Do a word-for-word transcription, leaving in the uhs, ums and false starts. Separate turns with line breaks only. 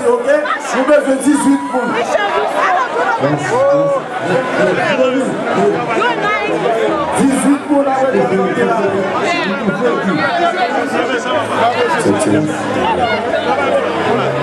ok? Nous besoin dix-huit poules. dix-huit poules avec le là.